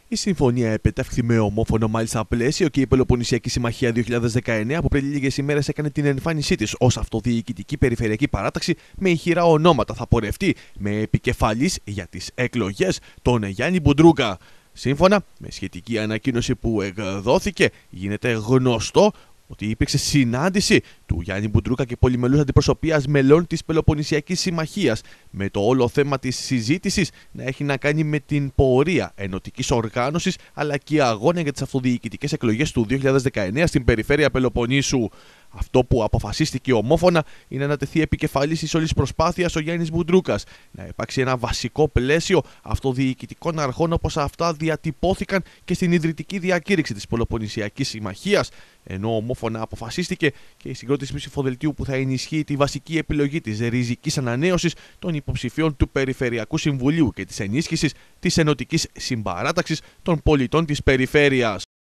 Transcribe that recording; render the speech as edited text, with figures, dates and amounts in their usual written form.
Η συμφωνία επετεύχθη με ομόφωνο μάλιστα πλαίσιο και η Πελοποννησιακή Συμμαχία 2019 που πριν λίγες ημέρες έκανε την εμφάνισή της ως αυτοδιοικητική περιφερειακή παράταξη με ηχηρά ονόματα. Θα πορευτεί με επικεφαλής για τις εκλογές τον Γιάννη Μπουντρούκα. Σύμφωνα με σχετική ανακοίνωση που εκδόθηκε, γίνεται γνωστό ότι υπήρξε συνάντηση του Γιάννη Μπουντρούκα και πολυμελούς αντιπροσωπείας μελών της Πελοποννησιακής Συμμαχίας, με το όλο θέμα της συζήτησης να έχει να κάνει με την πορεία ενωτικής οργάνωσης αλλά και αγώνα για τις αυτοδιοικητικές εκλογές του 2019 στην περιφέρεια Πελοποννήσου. Αυτό που αποφασίστηκε ομόφωνα είναι να τεθεί επικεφαλής της όλης προσπάθειας ο Γιάννης Μπουντρούκας, να υπάρξει ένα βασικό πλαίσιο αυτοδιοικητικών αρχών όπως αυτά διατυπώθηκαν και στην ιδρυτική διακήρυξη της Πελοποννησιακής Συμμαχίας, ενώ ομόφωνα αποφασίστηκε και η συγκρότηση ψηφοδελτίου που θα ενισχύει τη βασική επιλογή της ριζικής ανανέωσης των υποψηφίων του Περιφερειακού Συμβουλίου και της ενίσχυσης της ενωτικής συμπαράταξης των πολιτών της περιφέρειας.